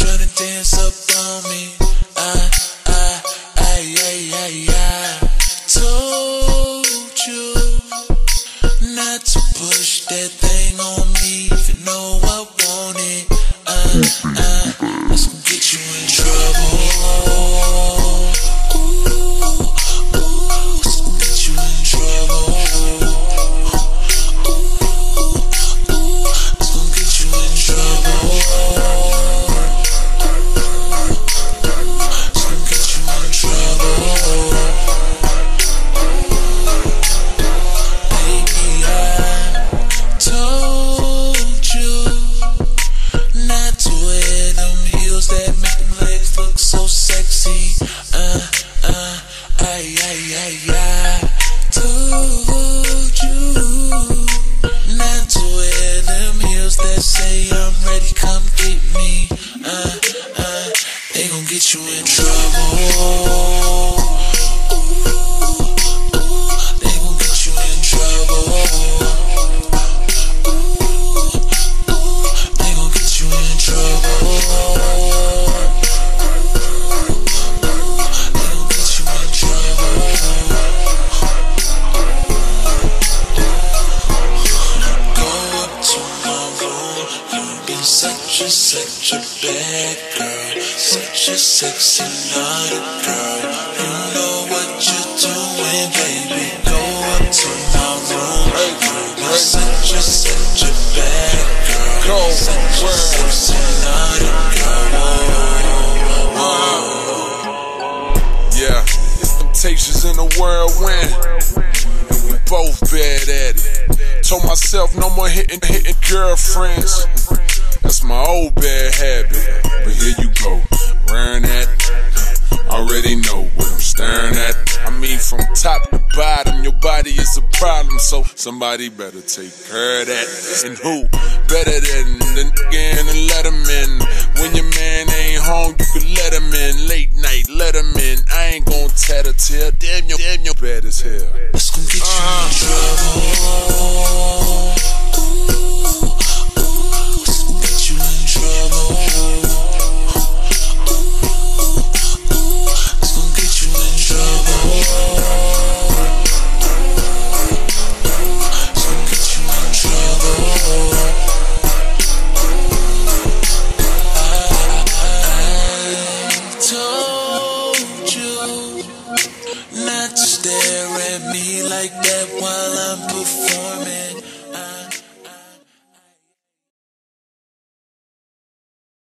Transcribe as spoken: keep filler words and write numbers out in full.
tryna dance up on me. I, I, I, I, I, I told you not to push that thing on me. If you know I want it, uh, uh, that's gonna get you in trouble. Ooh, ooh, it's gonna get you in trouble. Ooh, ooh, it's gonna get you in trouble. It's gonna get you in trouble. Baby, I told you not to wear them heels that make them legs look so sexy. Uh, uh, I, I, I, I told you not to wear them heels that say I'm ready, come get me. Uh, uh, they gon' get you in trouble. They gon' get you in trouble. They gon' get you in trouble. They gon' get you in trouble. Go up to my room. You've been such a, such a bad girl, such a sexy naughty girl. You know what you're doing, baby. Go up to my room. You've been such a, such a bad girl, such a sexy naughty girl. Yeah, it's temptations in the whirlwind, and we both bad at it. Told myself no more hitting, hitting girlfriends. That's my old bad habit. But here you go, wearing that. Already know what I'm staring at. I mean, from top to bottom, your body is a problem, so somebody better take care of that. And who better than the nigga and let him in? When your man ain't home, you can let him in. Late night, let him in. I ain't gon' tattle till damn you, damn you bad as hell. That's gon' get you in trouble. Stare at me like that while I'm performing.